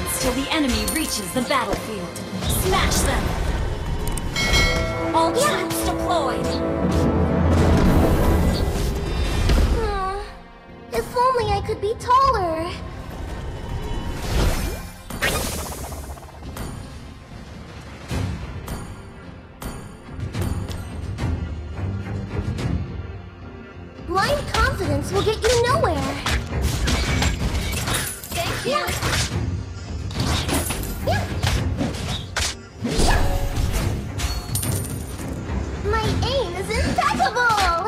seconds till the enemy reaches the battlefield. Smash them! All troops deployed! If only I could be taller. Blind confidence will get you nowhere. Thank you. My aim is impeccable.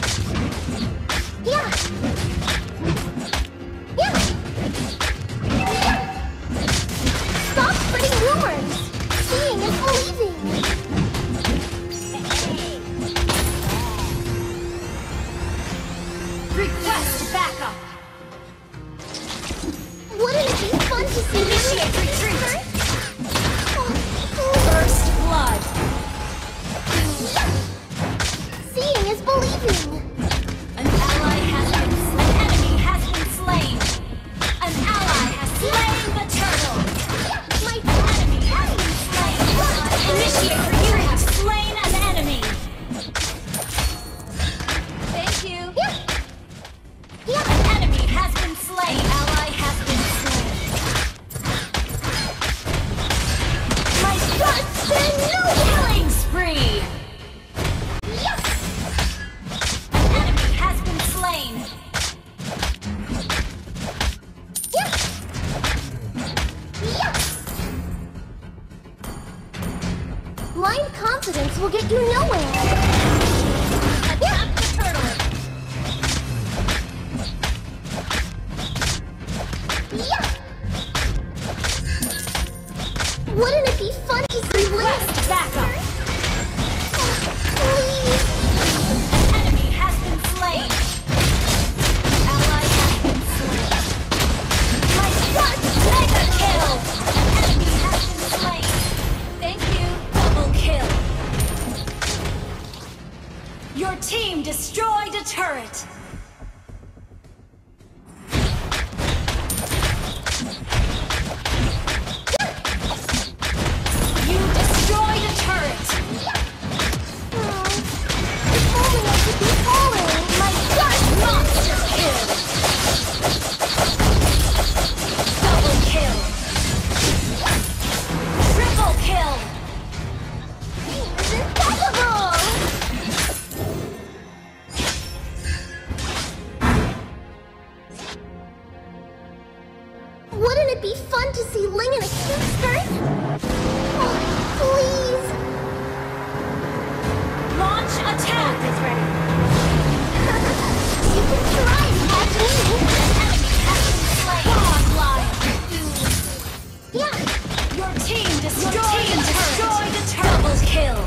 Stop spreading rumors. Seeing is believing. Request backup! Wouldn't it be fun to see Initiate retreat! Oh, First blood! seeing is believing. An ally has been slain. An enemy has been slain. An ally has slain the turtle. My Enemy has been slain. Initiate retreat. Slain an enemy. Thank you. An enemy has been slain. Ally has been slain. My guts been no killing spree. An enemy has been slain. Blind confidence will get you nowhere. Attack the turtle. Wouldn't it be fun to see Request backup. Please. Enemy has been slain. Ally has been slain. My guts mega kill. Enemy has been slain. Thank you. Double kill. Your team destroyed a turret. You destroyed a turret. If only I could be taller. My gut monster kill. Double kill. Triple kill. It's impeccable. Wouldn't it be fun to see Ling in a cute skirt? Oh, please. Launch attack is ready. You can try to catch me. Enemy has been slain. Godlike. Yeah. Your team destroyed a turret. Double kill.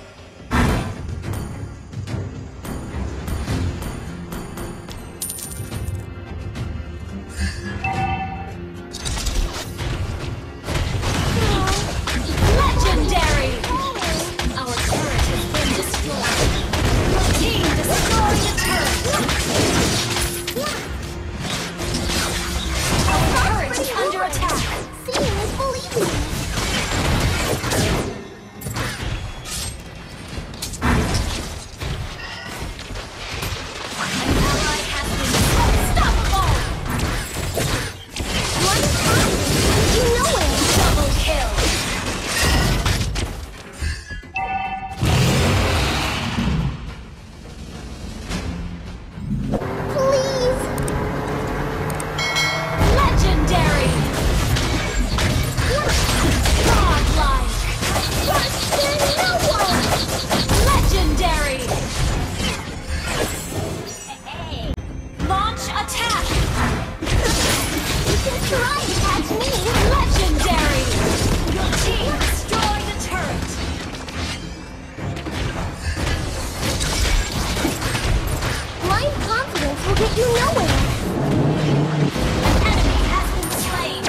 Legendary. Our turret has been destroyed. Your team destroyed a turret. Our turret is under attack. Seeing is believing. An ally has been unstoppable. One time, you know it. Double kill. Please. Legendary. Godlike. There's no one. Legendary. Launch attack. You can try to catch me. Legendary. Your team destroyed a turret. Blind confidence will get you nowhere. An enemy has been slain.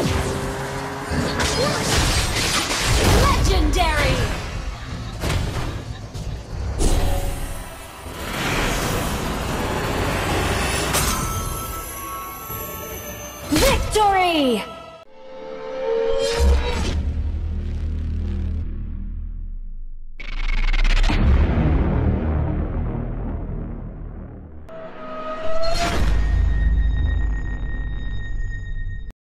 Legendary. Victory!